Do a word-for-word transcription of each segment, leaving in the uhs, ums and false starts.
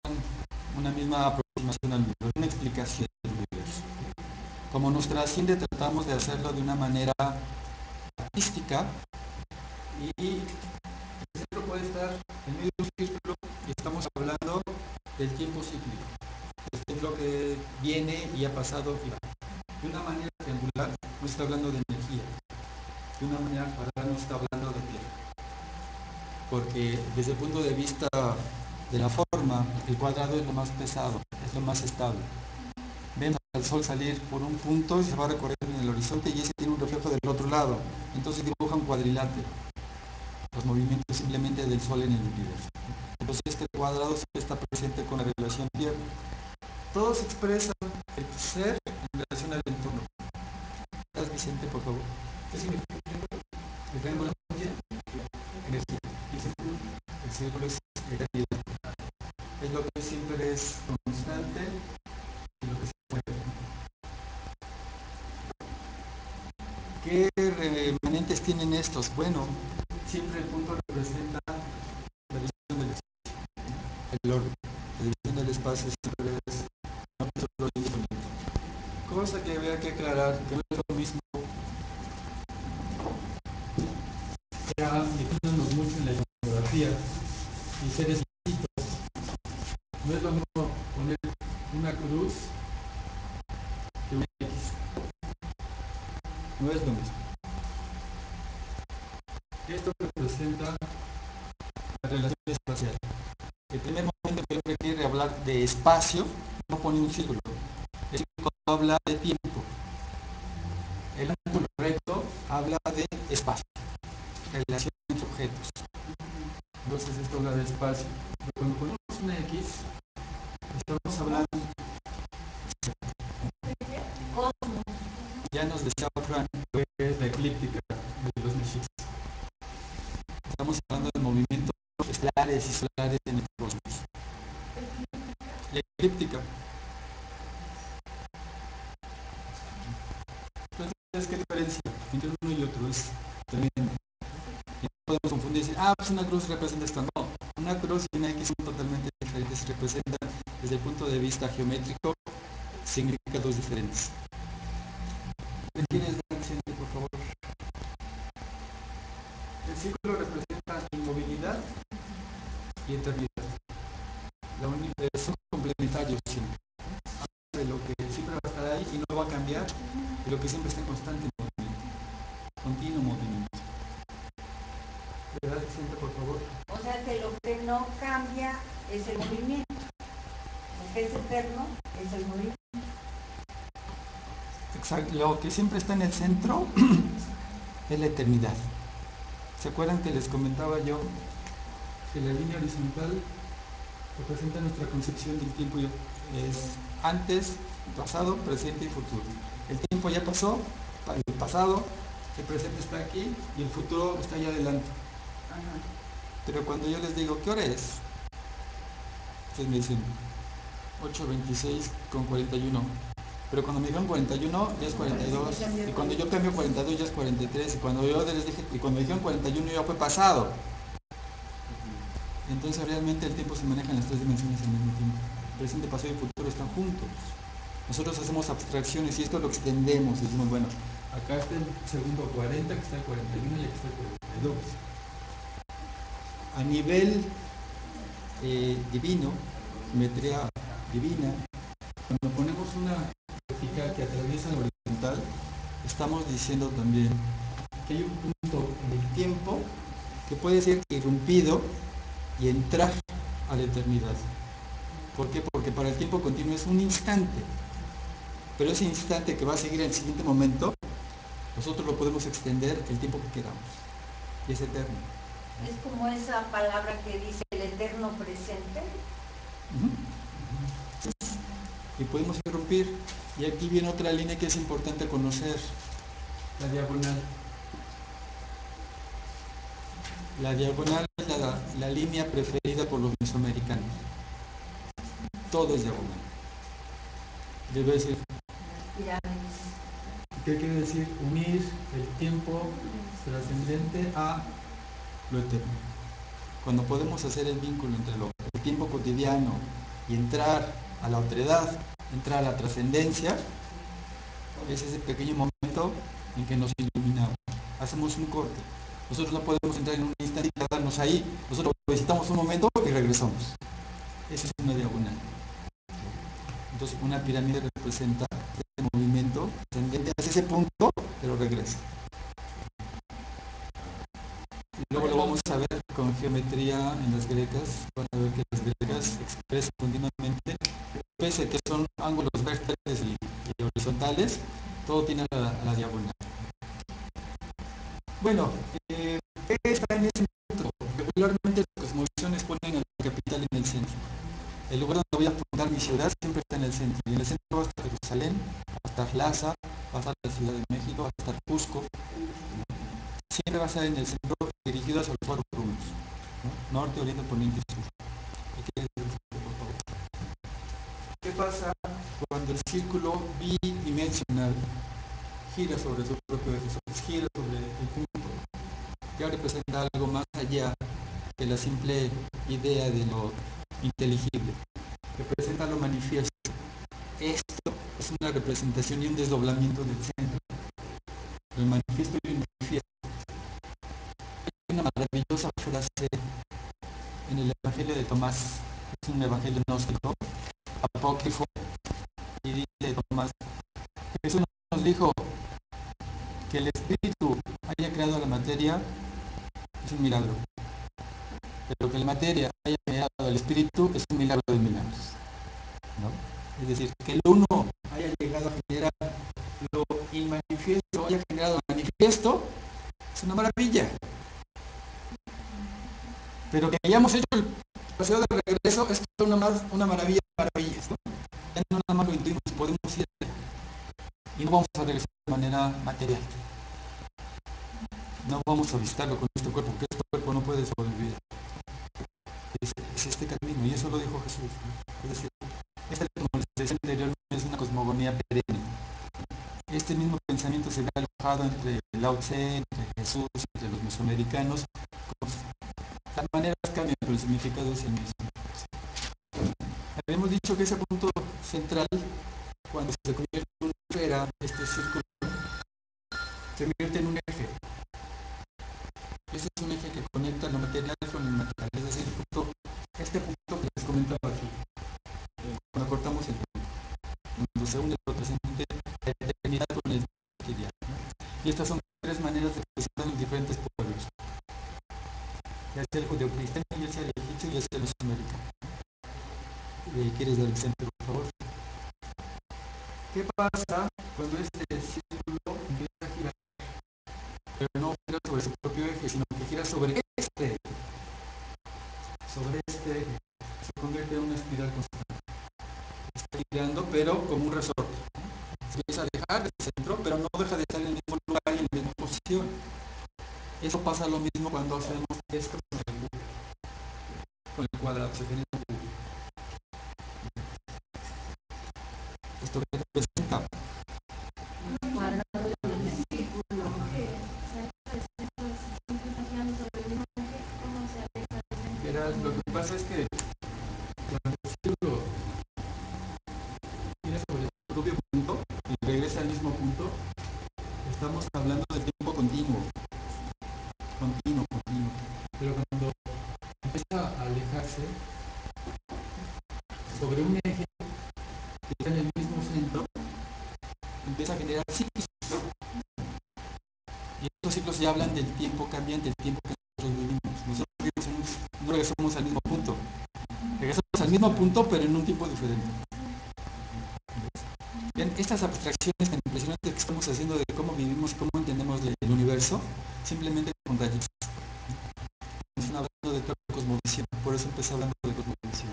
una misma aproximación al universo, una explicación del universo. Como nos trasciende, tratamos de hacerlo de una manera artística y el centro puede estar en medio de un círculo y estamos hablando del tiempo cíclico, el centro que viene y ha pasado y va. De una manera triangular no está hablando de energía, de una manera cuadrada no está hablando de tiempo, porque desde el punto de vista de la forma, el cuadrado es lo más pesado, es lo más estable. Vemos al sol salir por un punto y se va a recorrer en el horizonte y ese tiene un reflejo del otro lado, entonces dibuja un cuadrilátero, los movimientos simplemente del sol en el universo. Entonces este cuadrado siempre está presente con la relación tierra. Todos expresan el ser en relación al entorno. ¿Estás, Vicente, por favor? ¿Qué significa el triángulo? El triángulo es energía. El círculo es eternidad. Es lo que siempre es constante y lo que se mueve. ¿Qué remanentes tienen estos? Bueno, siempre el punto representa la división del espacio, el orden. La división del espacio siempre es una cosa infinita. Cosa que había que aclarar, que no es lo mismo. Ya metiéndonos mucho en la iconografía y seres chiquitos, no es lo mismo poner una cruz que una X. No es lo mismo. Esto representa la relación espacial. El primer momento que yo quiere hablar de espacio, no pone un círculo. El círculo habla de tiempo. El ángulo recto habla de espacio, relación entre objetos. Entonces esto habla de espacio. Pero cuando ponemos una X, estamos hablando. Ya nos decía Frank, que es la eclíptica de los mexicas. Estamos hablando de movimientos estelares y solares en el cosmos. La eclíptica. Entonces, ¿qué diferencia entre uno y otro? Es tremendo. Y no podemos confundir y decir, ah, pues una cruz representa esto. No, una cruz y una X son totalmente diferentes. Representan, desde el punto de vista geométrico, significados diferentes. ¿Me quieres dar Vicente, por favor? El círculo representa inmovilidad y eternidad. La única, son complementarios siempre. De lo que siempre va a estar ahí y no va a cambiar, de lo que siempre está en constante movimiento, continuo movimiento. ¿Verdad, Vicente, por favor? O sea que lo que no cambia es el movimiento. Lo que es eterno es el movimiento. Exacto. Lo que siempre está en el centro es la eternidad. ¿Se acuerdan que les comentaba yo que la línea horizontal representa nuestra concepción del tiempo? Es antes, pasado, presente y futuro. El tiempo ya pasó, el pasado, el presente está aquí y el futuro está allá adelante. Ajá. Pero cuando yo les digo, ¿qué hora es? Ustedes me dicen ocho veintiséis con cuarenta y uno. Pero cuando me dijeron cuarenta y uno ya es cuarenta y dos. Y cuando yo cambio cuarenta y dos ya es cuarenta y tres. Y cuando yo les dije, y cuando dijeron cuarenta y uno ya fue pasado. Entonces realmente el tiempo se maneja en las tres dimensiones al mismo tiempo. Presente, pasado y futuro están juntos. Nosotros hacemos abstracciones y esto lo extendemos y decimos, bueno, acá está el segundo cuarenta, que está el cuarenta y uno y aquí está el cuarenta y dos. A nivel eh, divino, geometría divina, cuando ponemos una vertical que atraviesa la horizontal, estamos diciendo también que hay un punto en el tiempo que puede ser irrumpido y entrar a la eternidad. ¿Por qué? Porque para el tiempo continuo es un instante, pero ese instante que va a seguir en el siguiente momento, nosotros lo podemos extender el tiempo que queramos y es eterno. Es como esa palabra que dice el eterno presente. Uh-huh. Y podemos irrumpir. Y aquí viene otra línea que es importante conocer, la diagonal. La diagonal es la, la línea preferida por los mesoamericanos. Todo es diagonal. Debe decir. ¿Qué quiere decir? Unir el tiempo trascendente a lo eterno. Cuando podemos hacer el vínculo entre lo, el tiempo cotidiano y entrar a la otredad, entrar a la trascendencia, es ese pequeño momento en que nos iluminamos. Hacemos un corte. Nosotros no podemos entrar en un instante y quedarnos ahí. Nosotros visitamos un momento y regresamos. Esa es una diagonal. Entonces una pirámide representa el movimiento ascendente hacia ese punto, pero regresa. Y luego lo vamos a ver con geometría en las grecas. Van a ver que las grecas expresan continuamente, pese a que son ángulos vértices y, y horizontales, todo tiene a la, a la diagonal. Bueno, eh, ¿qué está en ese centro? Regularmente las cosmovisiones ponen a la capital en el centro. El lugar donde voy a fundar mi ciudad siempre está en el centro. Y en el centro va a estar Jerusalén, va a estar Lhasa, va a estar la Ciudad de México, va a estar Cusco. Siempre va a estar en el centro, dirigido hacia los cuatro rumos, ¿no? Norte, oriente, poniente y sur. ¿Qué pasa cuando el círculo bidimensional gira sobre su propio eje, gira sobre el punto? Ya representa algo más allá de la simple idea de lo inteligible. Representa lo manifiesto. Esto es una representación y un desdoblamiento del centro. El manifiesto y el manifiesto. Hay una maravillosa frase en el Evangelio de Tomás, es un evangelio gnóstico, apócrifo, y dice Tomás: Jesús nos dijo que el espíritu haya creado la materia, es un milagro, pero que la materia haya creado al espíritu es un milagro de milagros, ¿no? Es decir, que el uno haya llegado a generar lo inmanifiesto, haya generado lo manifiesto, es una maravilla. Pero que hayamos hecho el paseo de regreso es una, más, una maravilla de maravillas, ¿no? Ya no nada más lo intuimos, podemos ir y no vamos a regresar de manera material. No vamos a visitarlo con nuestro cuerpo, porque este cuerpo no puede sobrevivir. Es, es este camino, y eso lo dijo Jesús, ¿no? Es decir, esta, como les decía anteriormente, es una cosmogonía perenne. Este mismo pensamiento se ve alojado entre Lao Tse, entre Jesús, entre los mesoamericanos. Las maneras cambian, pero el significado es el mismo. Habíamos dicho que ese punto central, cuando se convierte en una esfera, este círculo, se convierte en un eje. Ese es un eje que conecta lo material con lo inmaterial. Es decir, punto, este punto que les comentaba aquí, eh, cuando cortamos el punto, cuando se une lo trascendente, la eternidad con el cotidiano. Y estas son tres maneras de presentar los diferentes pueblos. Ya sea el judeocristiano, ya sea el egipcio, ya sea el mesoamericano. Eh, ¿Quieres dar el centro, por favor? ¿Qué pasa cuando este círculo empieza a girar? Pero no gira sobre su propio eje, sino que gira sobre este eje. Sobre este eje. Se convierte en una espiral constante. Está girando, pero como un resorte. Se empieza a alejar del centro, pero no deja de estar en el mismo lugar y en la misma posición. Eso pasa lo mismo cuando hacemos esto con el cubo, con el cuadrado. Se genera un cubo. ¿Esto qué representa? Lo que pasa es que cuando el círculo gira sobre el propio punto y regresa al mismo punto, estamos hablando de tiempo continuo. Continuo, continuo. Pero cuando empieza a alejarse sobre un eje que está en el mismo centro, empieza a generar ciclos. Y estos ciclos ya hablan del tiempo cambiante, el tiempo que nosotros vivimos. Nosotros vivimos no regresamos al mismo punto. Regresamos al mismo punto, pero en un tiempo diferente. Bien, estas abstracciones tan impresionantes que estamos haciendo de cómo vivimos, cómo entendemos el universo, simplemente con rayitas. Estamos hablando de cosmovisión, por eso empecé hablando de cosmovisión.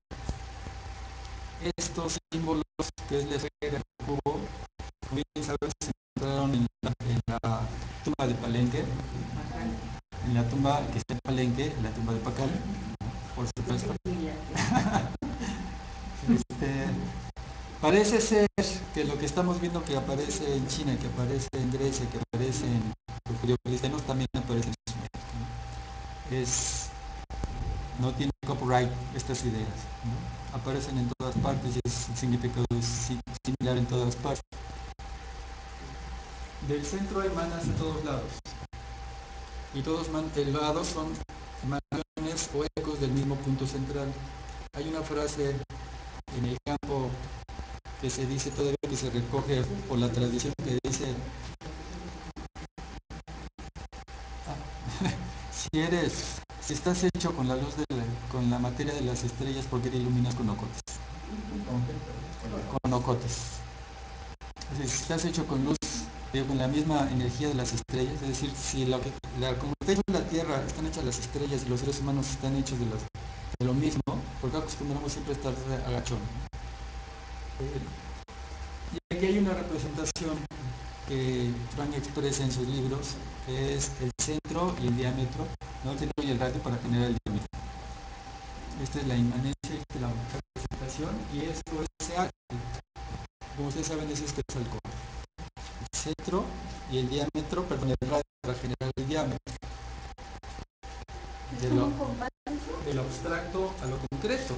Estos símbolos, que es la esfera, el cubo, como bien sabes, se encontraron en la, en la tumba de Palenque, en la tumba que está en Palenque, en la tumba de Pacal, por supuesto. este, parece ser que lo que estamos viendo que aparece en China, que aparece en Grecia, que aparece en los judeocristianos, también aparece en Sumerios, ¿no? Es, no tiene copyright estas ideas, ¿no? Aparecen en todas partes y es, el significado es similar en todas partes. Del centro emanas de todos lados y todos los lados son emanaciones o ecos del mismo punto central. Hay una frase en el campo que se dice todavía, que se recoge por la tradición, que dice: si eres, si estás hecho con la luz de la, con la materia de las estrellas, ¿por qué te iluminas con ocotes? Con ocotes. Es decir, si estás hecho con luz, digo, con la misma energía de las estrellas, es decir, si lo que, la, como está hecho la Tierra, están hechas las estrellas y los seres humanos están hechos de, las, de lo mismo, porque acostumbramos siempre a estar agachón. Y aquí hay una representación que Frank expresa en sus libros, que es el centro y el diámetro, ¿no? El centro y el radio para generar el diámetro. Esta es la inmanencia, esta es la representación, y esto es algo. Como ustedes saben, eso es que es alcohol. El centro y el diámetro, perdón, el radio para generar el diámetro. De lo, de lo abstracto a lo concreto.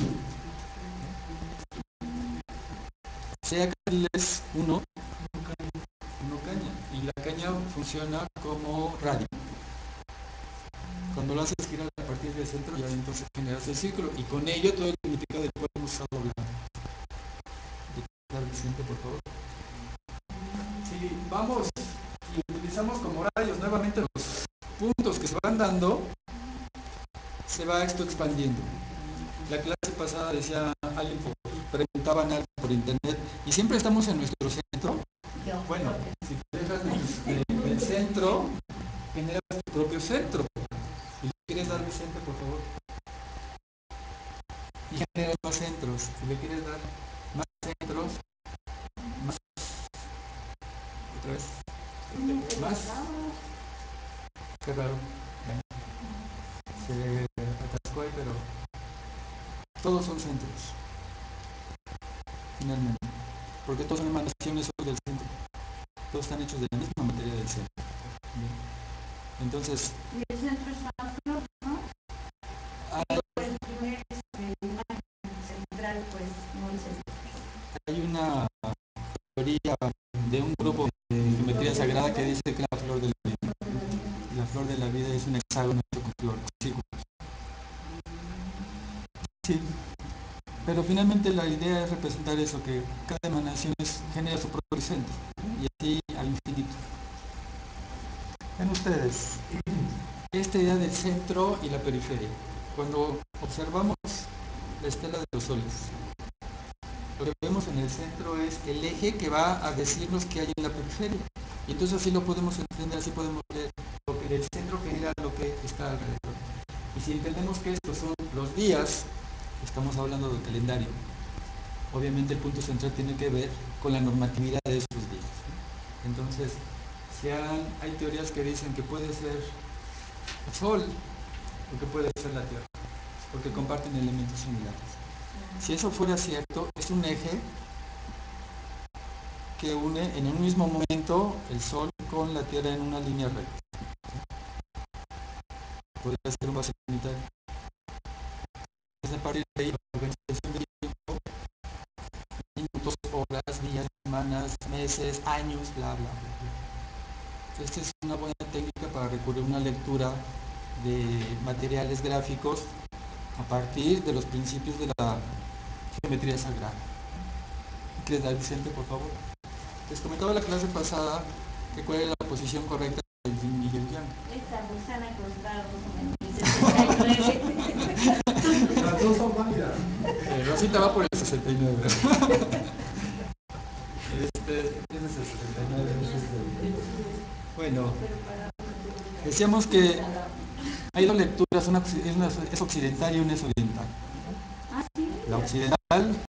Sea carriles uno, uno caña, y la caña funciona como radio. Cuando lo haces girar a partir del centro, ya entonces generas el círculo, y con ello todo el significado del cual hemos estado hablando. Vicente, por favor. Si vamos y utilizamos como radios nuevamente los puntos que se van dando, se va esto expandiendo. La clase pasada decía alguien, preguntaban algo por internet, y siempre estamos en nuestro centro. Bueno, si te dejas del de, de centro, generas tu propio centro. ¿Y le quieres dar, Vicente, por favor? Y generas más centros. Si le quieres dar más centros, más. Otra vez. Más. Qué raro. Se atascó ahí, pero todos son centros. Finalmente. Porque todos son emanaciones del centro. Todos están hechos de la misma materia del centro. Bien. Entonces. Y el centro es una flor, ¿no? Hay, el primer este, imagen central, pues no es el. Hay una teoría de un grupo de geometría sagrada que dice que la flor de la vida. La flor de la vida es un hexágono con flor, círculos. Sí. Pero finalmente la idea es representar eso, que cada emanación es, genera su propio centro, y así al infinito. Ven ustedes, esta idea del centro y la periferia. Cuando observamos la estela de los soles, lo que vemos en el centro es el eje que va a decirnos qué hay en la periferia. Y entonces así lo podemos entender, así podemos ver lo que del centro genera lo que está alrededor. Y si entendemos que estos son los días, estamos hablando del calendario. Obviamente el punto central tiene que ver con la normatividad de esos días. Entonces, si han, hay teorías que dicen que puede ser el Sol o que puede ser la Tierra, porque comparten elementos similares. Si eso fuera cierto, es un eje que une en un mismo momento el Sol con la Tierra en una línea recta. Podría ser un vacío unitario. Entonces, a partir de ahí, la organización del tiempo, minutos, horas, días, semanas, meses, años, bla, bla, bla. Esta es una buena técnica para recurrir a una lectura de materiales gráficos a partir de los principios de la geometría sagrada. ¿Quieres dar, Vicente, por favor? Les comentaba la clase pasada que cuál era la posición correcta del yin y el yang. Esta Roxana Costados en el sesenta y nueve. Las dos son válidas. Eh, Rosita va por el sesenta y nueve. Este es el sesenta y nueve. Bueno, decíamos que hay dos lecturas, una es, una es occidental y una es oriental. La occidental